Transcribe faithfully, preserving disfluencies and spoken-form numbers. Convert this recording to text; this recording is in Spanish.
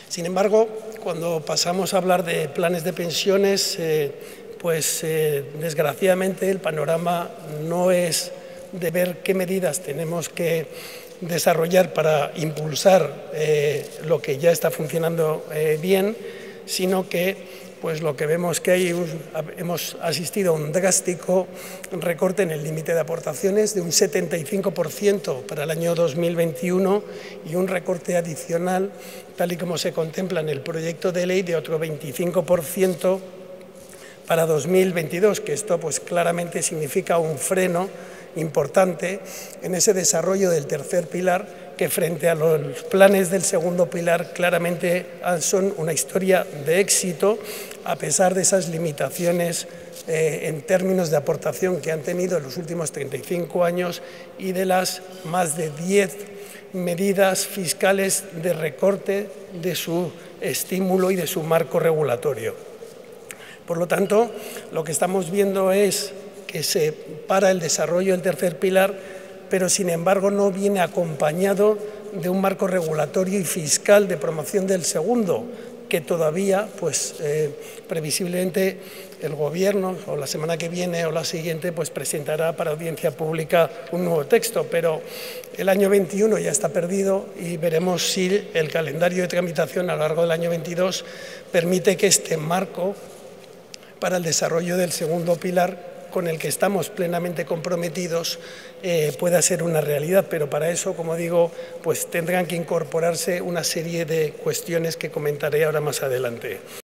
Sin embargo, cuando pasamos a hablar de planes de pensiones, eh, pues eh, desgraciadamente el panorama no es de ver qué medidas tenemos que desarrollar para impulsar eh, lo que ya está funcionando eh, bien, sino que pues lo que vemos que hay, hemos asistido a un drástico recorte en el límite de aportaciones de un setenta y cinco por ciento para el año dos mil veintiuno y un recorte adicional, tal y como se contempla en el proyecto de ley, de otro veinticinco por ciento para dos mil veintidós, que esto pues claramente significa un freno importante en ese desarrollo del tercer pilar, que frente a los planes del segundo pilar claramente son una historia de éxito, a pesar de esas limitaciones eh, en términos de aportación que han tenido en los últimos treinta y cinco años y de las más de diez medidas fiscales de recorte de su estímulo y de su marco regulatorio. Por lo tanto, lo que estamos viendo es que se para el desarrollo del tercer pilar, pero sin embargo no viene acompañado de un marco regulatorio y fiscal de promoción del segundo, que todavía, pues eh, previsiblemente el Gobierno, o la semana que viene o la siguiente, pues presentará para audiencia pública un nuevo texto, pero el año veintiuno ya está perdido y veremos si el calendario de tramitación a lo largo del año veintidós permite que este marco para el desarrollo del segundo pilar, con el que estamos plenamente comprometidos, eh, pueda ser una realidad, pero para eso, como digo, pues tendrán que incorporarse una serie de cuestiones que comentaré ahora más adelante.